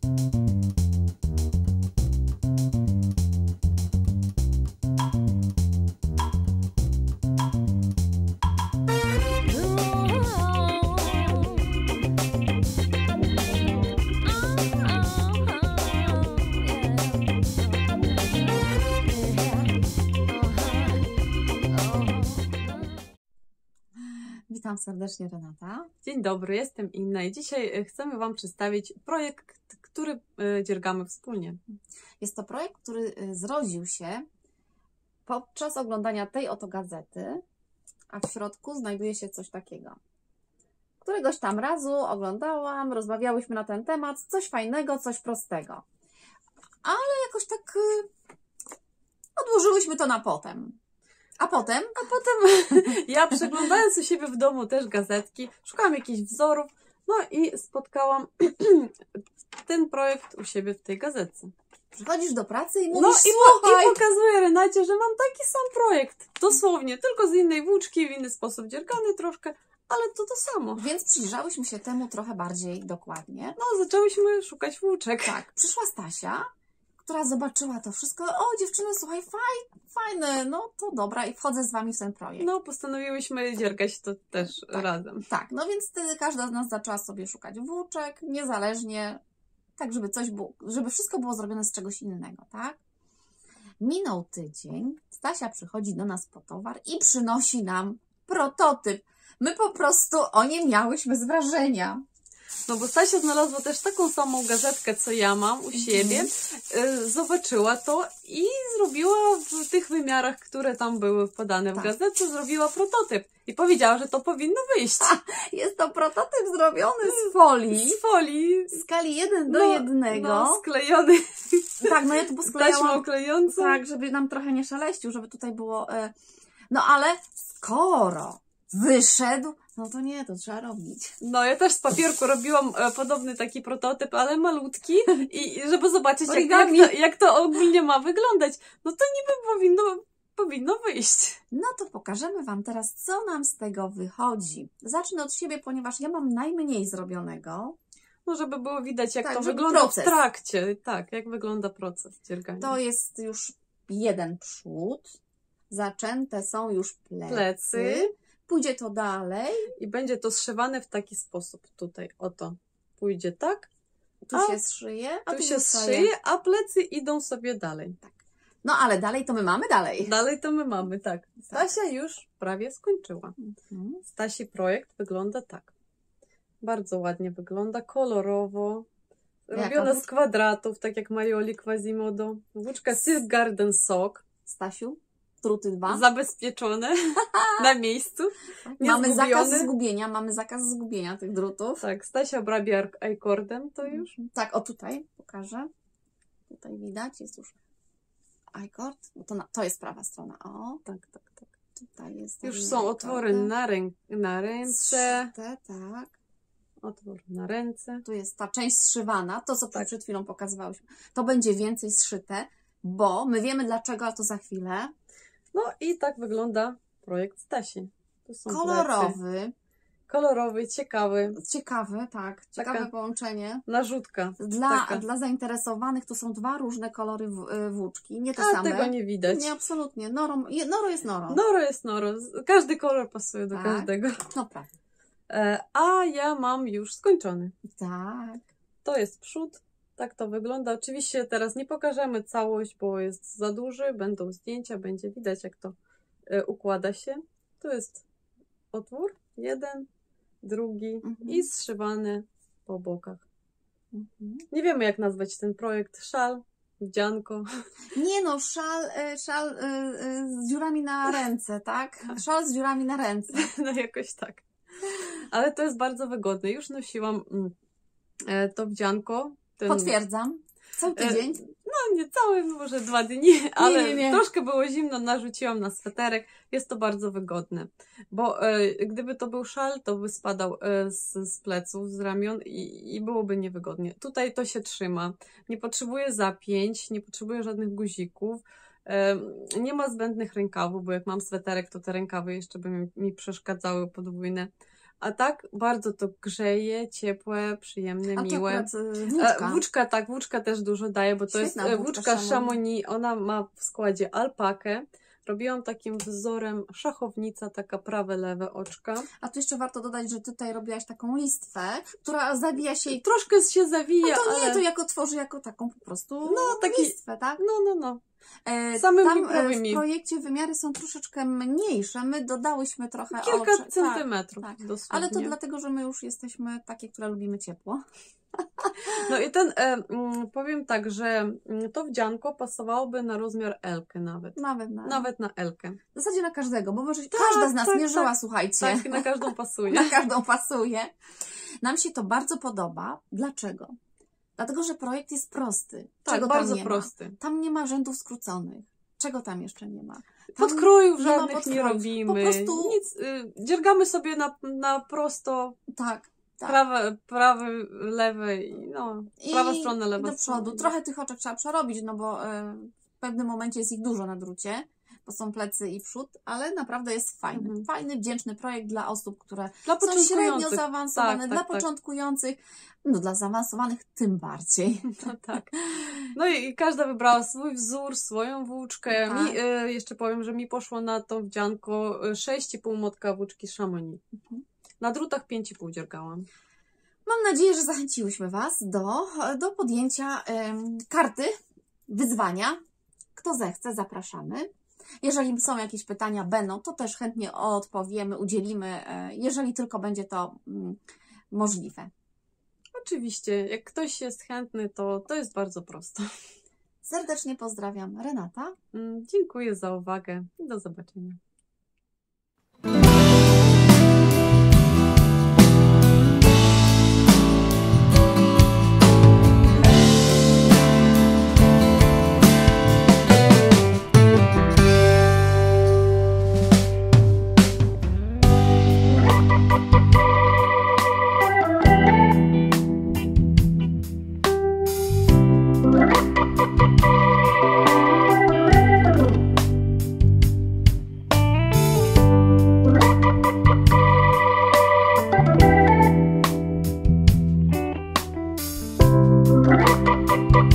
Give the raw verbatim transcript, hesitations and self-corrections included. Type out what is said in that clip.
Witam serdecznie, Renata. Dzień dobry, jestem Inna i dzisiaj chcemy Wam przedstawić projekt, który dziergamy wspólnie. Jest to projekt, który zrodził się podczas oglądania tej oto gazety, a w środku znajduje się coś takiego. Któregoś tam razu oglądałam, rozmawiałyśmy na ten temat, coś fajnego, coś prostego. Ale jakoś tak odłożyłyśmy to na potem. A potem? A potem ja przeglądając u siebie w domu też gazetki, szukałam jakichś wzorów, no i spotkałam ten projekt u siebie w tej gazetce. Przychodzisz do pracy i mówisz, no i, słuchaj... i pokazuję Renacie, że mam taki sam projekt, dosłownie, tylko z innej włóczki, w inny sposób dziergany troszkę, ale to to samo. Więc przyjrzałyśmy się temu trochę bardziej dokładnie. No, zaczęłyśmy szukać włóczek. Tak, przyszła Stasia, która zobaczyła to wszystko. O, dziewczyny, słuchaj, faj, fajne, no to dobra, i wchodzę z Wami w ten projekt. No, postanowiłyśmy dziergać to też tak, razem. Tak, no więc wtedy każda z nas zaczęła sobie szukać włóczek, niezależnie, tak żeby coś było, żeby wszystko było zrobione z czegoś innego, tak? Minął tydzień, Stasia przychodzi do nas po towar i przynosi nam prototyp. My po prostu o nim miałyśmy z wrażenia. No bo Stasia znalazła też taką samą gazetkę, co ja mam u siebie, mm. zobaczyła to i zrobiła w tych wymiarach, które tam były podane w tak. gazetce, zrobiła prototyp i powiedziała, że to powinno wyjść. Ha, jest to prototyp zrobiony z folii. Z folii. W skali jeden do no, jednego. No, sklejony. Tak, no ja tu posklejałam. Taśmą klejącą. Tak, żeby nam trochę nie szaleścił, żeby tutaj było... No ale skoro wyszedł, no to nie, to trzeba robić. No, ja też z papierku robiłam e, podobny taki prototyp, ale malutki, i żeby zobaczyć, jak, jak, to, jak to ogólnie ma wyglądać. No to niby powinno, powinno wyjść. No to pokażemy Wam teraz, co nam z tego wychodzi. Zacznę od siebie, ponieważ ja mam najmniej zrobionego. No, żeby było widać, jak tak, to wygląda proces. w trakcie. Tak, jak wygląda proces dziergania. To jest już jeden przód. Zaczęte są już plecy. plecy. Pójdzie to dalej. I będzie to zszywane w taki sposób. Tutaj, oto. Pójdzie tak. Tu a się zszyje, a tu, tu się zostaje. zszyje, a plecy idą sobie dalej. Tak. No ale dalej to my mamy dalej. Dalej to my mamy, tak. Stasia tak. już prawie skończyła. Mhm. Stasi projekt wygląda tak. Bardzo ładnie wygląda, kolorowo. Robiona z kwadratów, tak jak Marioli Quasimodo. Włóczka Silk Garden Sock. Stasiu? Druty dwa. Zabezpieczone na miejscu. Mamy zakaz zgubienia, mamy zakaz zgubienia tych drutów. Tak, Stasia obrabia i-cordem to już. Tak, o tutaj pokażę. Tutaj widać, jest już i-cord. To, to jest prawa strona. O, tak, tak, tak. Tutaj jest. Już są otwory na, rę na ręce. Zszyte, tak. Otwór na ręce. Tu jest ta część zszywana, to co tak. przed chwilą pokazywałyśmy. To będzie więcej zszyte, bo my wiemy dlaczego, a to za chwilę. No i tak wygląda projekt Stasi. To są kolorowy. Plecy. Kolorowy, ciekawy. Ciekawy, tak. Ciekawe Taka połączenie. Narzutka. Dla, dla zainteresowanych to są dwa różne kolory włóczki. Nie te a same. tego nie widać. Nie, absolutnie. Noro, noro jest noro. Noro jest noro. Każdy kolor pasuje do tak. każdego. No prawda. A ja mam już skończony. Tak. To jest przód. Tak to wygląda. Oczywiście teraz nie pokażemy całość, bo jest za duży. Będą zdjęcia, będzie widać, jak to y, układa się. Tu jest otwór, jeden, drugi mhm. i zszywane po bokach. Mhm. Nie wiemy, jak nazwać ten projekt. Szal, wdzianko. Nie no, szal, szal y, y, z dziurami na ręce, tak? Szal z dziurami na ręce. No jakoś tak. Ale to jest bardzo wygodne. Już nosiłam y, to wdzianko. Ten... Potwierdzam. Cały tydzień? No nie cały, może dwa dni, ale nie, nie, nie. troszkę było zimno, narzuciłam na sweterek. Jest to bardzo wygodne, bo e, gdyby to był szal, to by spadał e, z, z pleców, z ramion i, i byłoby niewygodnie. Tutaj to się trzyma. Nie potrzebuje zapięć, nie potrzebuje żadnych guzików. E, nie ma zbędnych rękawów, bo jak mam sweterek, to te rękawy jeszcze by mi, mi przeszkadzały podwójne. A tak bardzo to grzeje, ciepłe, przyjemne, A to miłe. akurat, y, włóczka. E, Włóczka, tak, włóczka też dużo daje, bo to Świetna jest e, włóczka włóczka Chamonix. Chamonix. Ona ma w składzie alpakę. Robiłam takim wzorem szachownica, taka prawe, lewe oczka. A tu jeszcze warto dodać, że tutaj robiłaś taką listwę, która zawija się i Troszkę się zawija, no to nie, ale... to jako tworzy jako taką po prostu No, taki- listwę, tak? No, no, no. E, Samymi Tam e, w prawymi. projekcie wymiary są troszeczkę mniejsze. My dodałyśmy trochę Kilka oczy. centymetrów Tak, tak. dosłownie. Ale to dlatego, że my już jesteśmy takie, które lubimy ciepło. No i ten, e, mm, powiem tak, że mm, to wdzianko pasowałoby na rozmiar L-kę nawet. Nawet na, Nawet na L-kę. w zasadzie na każdego, bo może Tak, każda z nas tak, mierzyła, tak. słuchajcie. Tak, na każdą pasuje. Na każdą pasuje. Nam się to bardzo podoba. Dlaczego? Dlatego, że projekt jest prosty. Tak, Czego tam bardzo nie prosty. Ma? Tam nie ma rzędów skróconych. Czego tam jeszcze nie ma? Tam Podkrojów nie ma żadnych nie podkrojów. robimy. Po prostu- Nic, y, dziergamy sobie na, na prosto Tak, tak. prawe, prawy, lewy i no, prawa I strona, lewa do strona. przodu. Trochę tych oczek trzeba przerobić, no bo e, w pewnym momencie jest ich dużo na drucie, bo są plecy i przód, ale naprawdę jest fajny. Mhm. Fajny, wdzięczny projekt dla osób, które Dla są średnio początkujących. zaawansowane, Tak, dla tak, tak. początkujących, no dla zaawansowanych tym bardziej. No tak. No i, i każda wybrała swój wzór, swoją włóczkę. Tak. Mi, y, jeszcze powiem, że mi poszło na to wdzianko y, sześć i pół motka włóczki Chamonix. Mhm. Na drutach pięć i pół dziergałam. Mam nadzieję, że zachęciłyśmy Was do, do podjęcia em, karty wyzwania. Kto zechce, zapraszamy. Jeżeli są jakieś pytania, będą, to też chętnie odpowiemy, udzielimy, e, jeżeli tylko będzie to mm, możliwe. Oczywiście, jak ktoś jest chętny, to, to jest bardzo prosto. Serdecznie pozdrawiam, Renata. Mm, Dziękuję za uwagę i do zobaczenia. Thank you.